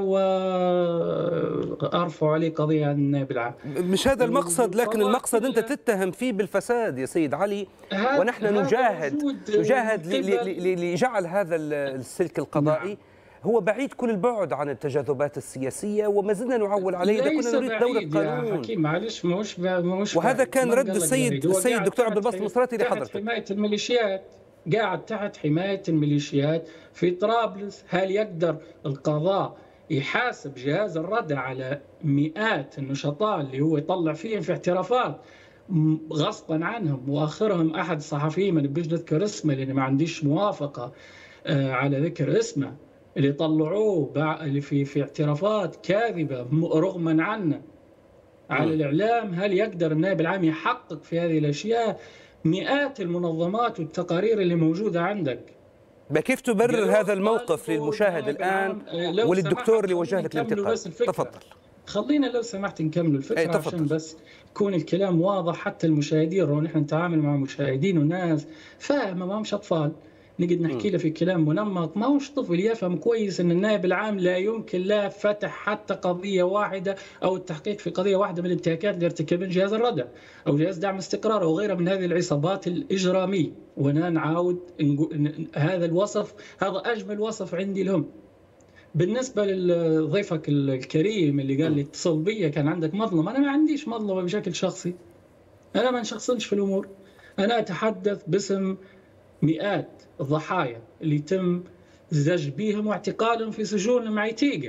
وأرفع عليه قضية عن النائب العام. مش هذا المقصد، لكن المقصد أنت تتهم فيه بالفساد يا سيد علي، ونحن نجاهد لجعل هذا السلك القضائي هو بعيد كل البعد عن التجاذبات السياسية، وما زلنا نعول عليه إذا كنا نريد دولة قانون. حكيم معلش، مش وهذا كان رد السيد دكتور عبد الباسط المصراتي لحضرتك. حماية الميليشيات، قاعد تحت حماية الميليشيات في طرابلس. هل يقدر القضاء يحاسب جهاز الردع على مئات النشطاء اللي هو يطلع فيهم في اعترافات غصبا عنهم، واخرهم احد الصحفيين، من بدي اذكر اسمه لاني ما عنديش موافقة على ذكر اسمه، اللي طلعوه اللي في اعترافات كاذبة رغما عنه على الإعلام؟ هل يقدر النائب العام يحقق في هذه الأشياء؟ مئات المنظمات والتقارير اللي موجودة عندك. كيف تبرر هذا الموقف للمشاهد الآن وللدكتور اللي وجه لك الانتقاد؟ تفضل. خلينا لو سمحت نكمل الفكرة عشان بس يكون الكلام واضح حتى المشاهدين، ونحن نتعامل مع مشاهدين وناس فاهمة، ما مش أطفال. نقعد نحكي له في كلام منمق، ما هوش طفل، يفهم كويس ان النائب العام لا يمكن لا فتح حتى قضيه واحده او التحقيق في قضيه واحده من الانتهاكات اللي ارتكبها جهاز الردع او جهاز دعم الاستقرار او غيرها من هذه العصابات الاجراميه. وانا نعاود هذا الوصف، هذا اجمل وصف عندي لهم. بالنسبه لضيفك الكريم اللي قال لي اتصل بي كان عندك مظلمه، انا ما عنديش مظلمه بشكل شخصي، انا ما نشخصنش في الامور، انا اتحدث باسم مئات الضحايا اللي تم الزج بهم واعتقالهم في سجون معيتيقة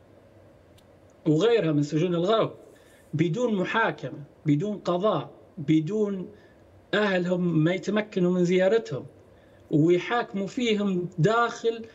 وغيرها من سجون الغرب بدون محاكمة، بدون قضاء، بدون أهلهم ما يتمكنوا من زيارتهم، ويحاكموا فيهم داخل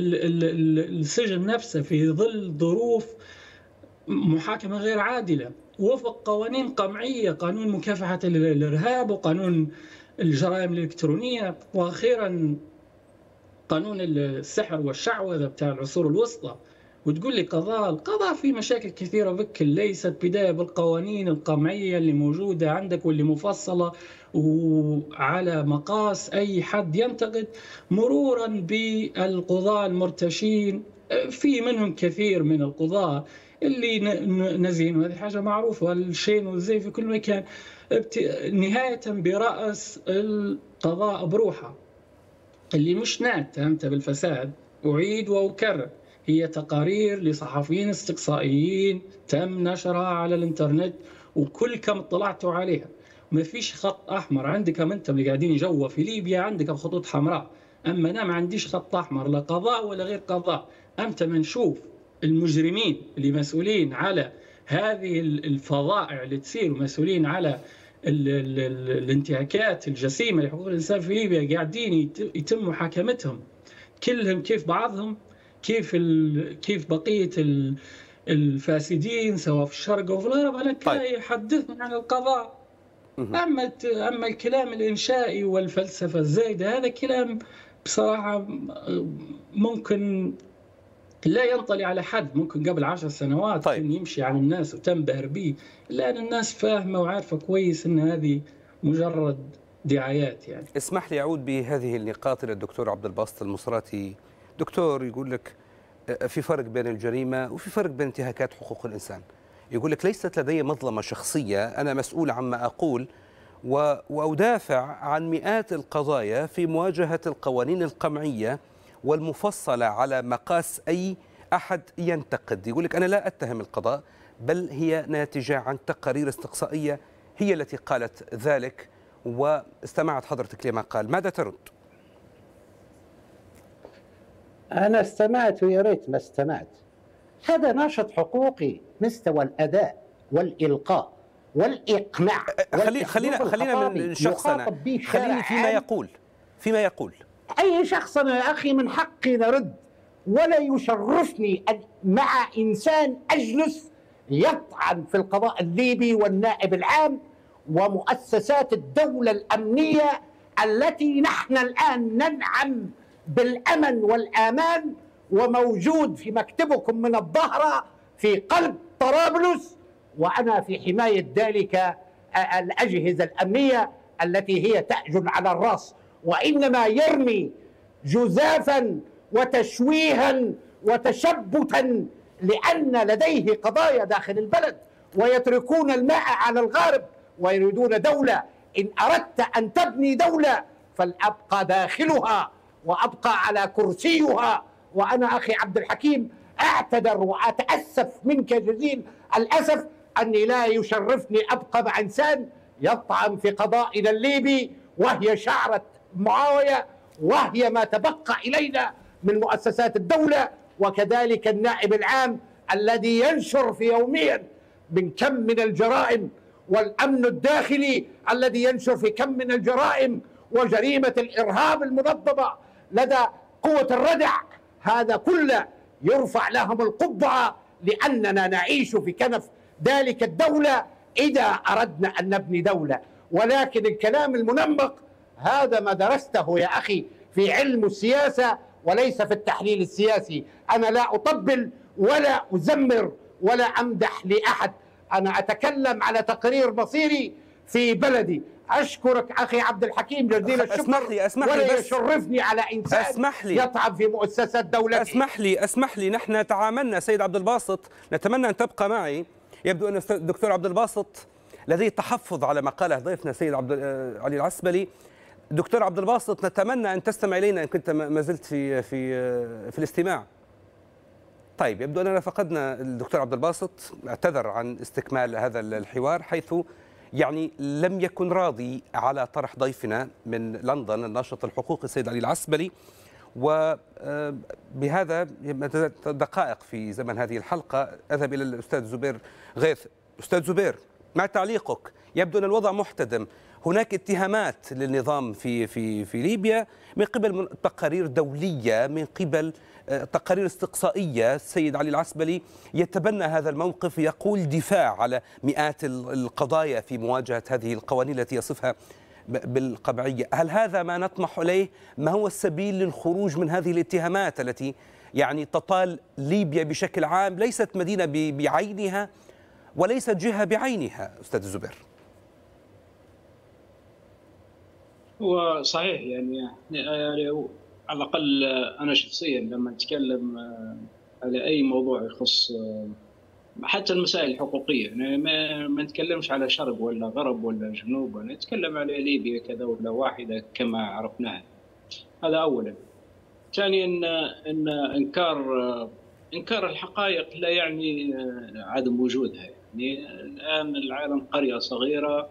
السجن نفسه في ظل ظروف محاكمة غير عادلة وفق قوانين قمعية، قانون مكافحة الإرهاب وقانون الجرائم الإلكترونية وأخيرا قانون السحر والشعوذة بتاع العصور الوسطى. وتقول لي القضاء فيه مشاكل كثيرة بك، ليست بداية بالقوانين القمعية اللي موجودة عندك واللي مفصلة وعلى مقاس أي حد ينتقد، مرورا بالقضاة المرتشين، في منهم كثير من القضاة اللي نزين، وهذه حاجة معروفة، الشين والزي في كل مكان، نهاية برأس القضاء بروحه اللي مش ناتمت بالفساد. أعيد وأكرر، هي تقارير لصحفيين استقصائيين تم نشرها على الانترنت وكلكم اطلعتوا عليها، ما فيش خط أحمر. عندكم أنتم اللي قاعدين جوا في ليبيا عندكم خطوط حمراء، أما أنا ما عنديش خط أحمر لا قضاء ولا غير قضاء. أمتى ما نشوف المجرمين اللي مسؤولين على هذه الفظائع اللي تصير ومسؤولين على الانتهاكات الجسيمة لحقوق الإنسان في ليبيا قاعدين يتم محاكمتهم كلهم كيف بعضهم، كيف بقية الفاسدين سواء في الشرق أو في الغرب، أنا كان يحدثني عن القضاء. أما الكلام الإنشائي والفلسفة الزايدة هذا كلام بصراحة ممكن لا ينطلي على حد، ممكن قبل 10 سنوات كان يمشي على الناس وتنبهر به، لأن الناس فاهمة وعارفة كويس أن هذه مجرد دعايات. يعني اسمح لي أعود بهذه النقاط إلى الدكتور عبد الباسط المصراتي. دكتور، يقول لك في فرق بين الجريمة وفي فرق بين انتهاكات حقوق الإنسان. يقول لك ليست لدي مظلمة شخصية، أنا مسؤول عما أقول وأدافع عن مئات القضايا في مواجهة القوانين القمعية والمفصلة على مقاس أي أحد ينتقد. يقول لك أنا لا أتهم القضاء، بل هي ناتجة عن تقارير استقصائية هي التي قالت ذلك، واستمعت حضرتك لما قال، ماذا ترد؟ أنا استمعت ويا ريت ما استمعت. هذا ناشط حقوقي، مستوى الأداء والإلقاء والإقناع. خلينا من شخصنا، خليني فيما يقول. أي شخص أنا يا أخي من حقي نرد، ولا يشرفني أن مع إنسان أجلس يطعن في القضاء الليبي والنائب العام ومؤسسات الدولة الأمنية التي نحن الآن ننعم بالأمن والآمان، وموجود في مكتبكم من الظهرة في قلب طرابلس، وأنا في حماية ذلك الأجهزة الأمنية التي هي تأج على الرأس، وإنما يرمي جزافا وتشويها وتشبتا لأن لديه قضايا داخل البلد، ويتركون الماء على الغارب ويريدون دولة. إن أردت أن تبني دولة فلأبقى داخلها وأبقى على كرسيها. وأنا أخي عبد الحكيم أعتذر وأتأسف منك جزيل الأسف أني لا يشرفني أبقى مع إنسان يطعن في قضائنا الليبي، وهي شعرة معاوية، وهي ما تبقى إلينا من مؤسسات الدولة، وكذلك النائب العام الذي ينشر في يوميا من كم من الجرائم، والأمن الداخلي الذي ينشر في كم من الجرائم وجريمة الإرهاب المنظمة لدى قوة الردع. هذا كله يرفع لهم القبعة لأننا نعيش في كنف ذلك الدولة إذا أردنا أن نبني دولة. ولكن الكلام المنمق هذا ما درسته يا أخي في علم السياسة وليس في التحليل السياسي. أنا لا أطبل ولا أزمر ولا أمدح لأحد، أنا أتكلم على تقرير مصيري في بلدي. أشكرك أخي عبد الحكيم جزيل الشكر. اسمح لي ولا يشرفني على إنسان يطعن في مؤسسات دولته. اسمح لي نحن تعاملنا سيد عبد الباسط، نتمنى أن تبقى معي. يبدو أن الدكتور عبد الباسط لديه تحفظ على ما قاله ضيفنا سيد علي العسبلي. دكتور عبد الباسط، نتمنى أن تستمع إلينا إن كنت ما زلت في الاستماع. طيب، يبدو أننا فقدنا الدكتور عبد الباسط، اعتذر عن استكمال هذا الحوار، حيث يعني لم يكن راضي على طرح ضيفنا من لندن الناشط الحقوقي السيد علي العسبلي. وبهذا دقائق في زمن هذه الحلقة أذهب إلى الأستاذ زبير غيث. أستاذ زبير، ما تعليقك؟ يبدو أن الوضع محتدم، هناك اتهامات للنظام في ليبيا من قبل تقارير دولية، من قبل تقارير استقصائية. السيد علي العسبلي يتبنى هذا الموقف، يقول دفاع على مئات القضايا في مواجهة هذه القوانين التي يصفها بالقبعية. هل هذا ما نطمح إليه؟ ما هو السبيل للخروج من هذه الاتهامات التي يعني تطال ليبيا بشكل عام؟ ليست مدينة بعينها وليست جهة بعينها أستاذ الزبير. هو صحيح، يعني على الأقل أنا شخصيا لما أتكلم على أي موضوع يخص حتى المسائل الحقوقية، يعني ما نتكلمش على شرق ولا غرب ولا جنوب، ولا نتكلم على ليبيا كدولة واحدة كما عرفناها. هذا أولا. ثانيا أن إنكار الحقائق لا يعني عدم وجودها. يعني الآن العالم قرية صغيرة،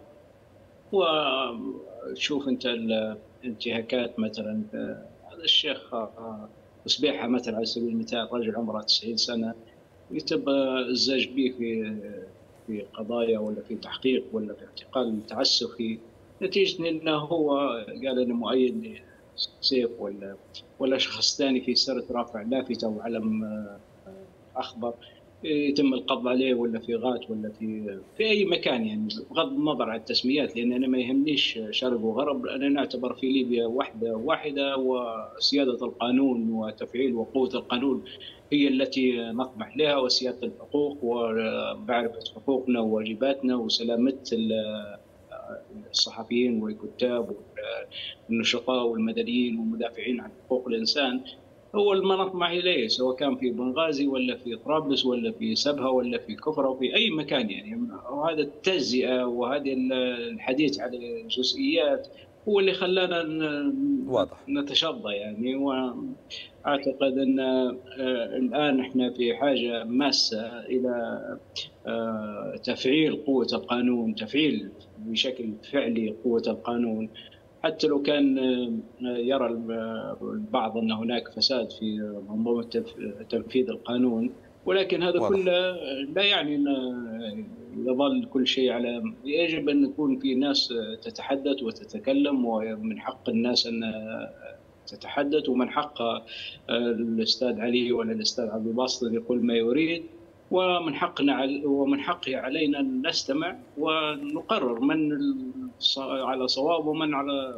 وشوف أنت الانتهاكات مثلا. هذا الشيخ وسبيحة مثلا على سبيل المثال، رجل عمره 90 سنة يتم الزج به في قضايا ولا في تحقيق ولا في اعتقال تعسفي، نتيجة أنه هو قال أنه مؤيد لسيف ولا شخص ثاني في سرة رافع لافتة وعلم أخضر، يتم القبض عليه ولا في غات ولا في أي مكان، يعني بغض النظر عن التسميات، لأن أنا ما يهمنيش شرق وغرب. أنا نعتبر في ليبيا واحدة، وسيادة القانون وتفعيل وقوة القانون هي التي نطمح لها، وسيادة الحقوق ومعرفة حقوقنا وواجباتنا وسلامة الصحفيين والكتاب والنشطاء والمدنيين والمدافعين عن حقوق الإنسان هو ما نطمح إليه، سواء كان في بنغازي ولا في طرابلس ولا في سبها ولا في كفر وفي أي مكان. يعني وهذا التجزئة وهذه الحديث عن الجزئيات هو اللي خلانا نتشظى يعني. وأعتقد أن الآن احنا في حاجة ماسة إلى تفعيل قوة القانون، تفعيل بشكل فعلي قوة القانون، حتى لو كان يرى البعض أن هناك فساد في منظومة تنفيذ القانون، ولكن هذا كله لا يعني أن يظل كل شيء على. يجب أن يكون في ناس تتحدث وتتكلم، ومن حق الناس أن تتحدث، ومن حق الأستاذ علي ولا الأستاذ عبد الباسط أن يقول ما يريد، ومن حقه علينا أن نستمع ونقرر من على صواب ومن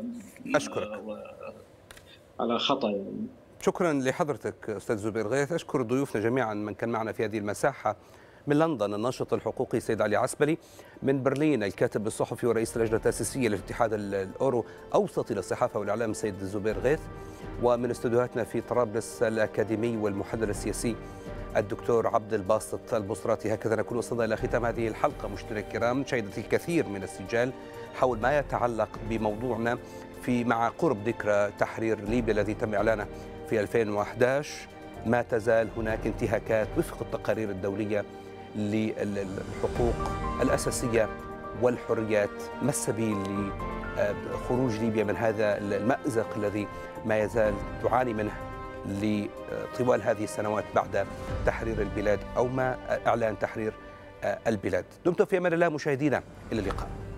على خطأ يعني. شكرا لحضرتك أستاذ زبير غيث. أشكر ضيوفنا جميعا من كان معنا في هذه المساحة. من لندن الناشط الحقوقي سيد علي عسبلي، من برلين الكاتب الصحفي ورئيس اللجنة التأسيسية للاتحاد الأورو أوسطي للصحافة والإعلام سيد زبير غيث، ومن استديوهاتنا في طرابلس الأكاديمي والمحلل السياسي الدكتور عبد الباسط البصراتي. هكذا نكون وصلنا إلى ختام هذه الحلقة. مشاهدينا الكرام، شهدت الكثير من السجال حول ما يتعلق بموضوعنا مع قرب ذكرى تحرير ليبيا الذي تم إعلانه في 2011. ما تزال هناك انتهاكات وفق التقارير الدولية للحقوق الأساسية والحريات. ما السبيل لخروج ليبيا من هذا المأزق الذي ما يزال تعاني منه لطوال هذه السنوات بعد تحرير البلاد أو ما إعلان تحرير البلاد؟ دمتم في أمان الله مشاهدينا، إلى اللقاء.